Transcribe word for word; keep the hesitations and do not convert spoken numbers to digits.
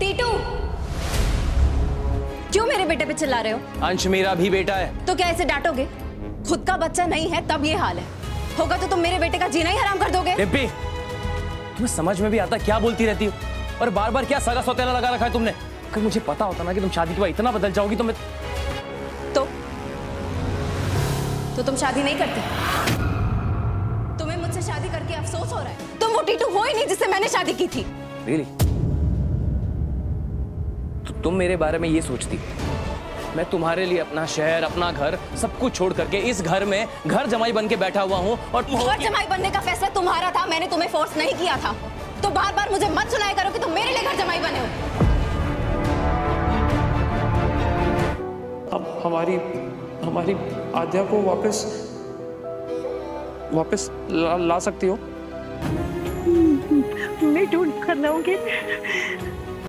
टीटू, क्यों मेरे बेटे पे चिल्ला रहे हो? अंश मेरा भी बेटा है। तो क्या ऐसे डांटोगे? खुद का बच्चा नहीं है तब ये हाल है, होगा तो तुम मेरे बेटे का जीना ही हराम कर दोगे। डिब्बी, तुम्हें समझ में भी आता क्या बोलती रहती हो? और बार बार क्या सगा सौतेला लगा रखा है तुमने? अगर मुझे पता होता ना कि तुम शादी के बाद इतना बदल जाओगी तो मैं तो तो तुम शादी नहीं करते? तुम्हें मुझसे शादी करके अफसोस हो रहा है? तुम वो टीटू हो ही नहीं जिससे मैंने शादी की थी। रियली? तो तुम मेरे बारे में ये सोचती मैं तुम्हारे लिए अपना शहर, अपना घर, सब कुछ छोड़ करके इस घर में घर जमाई बन के बैठा हुआ हूँ और घर जमाई बनने का फैसला तुम्हारा था, मैंने तुम्हें फोर्स नहीं किया था। तो बार बार मुझे मत सुनाया करो कि तुम मेरे लिए घर जमाई बने हो। अब हमारी हमारी आद्या को वापस वापस ला, ला सकती हो? मैं ढूंढ कर लाऊंगी।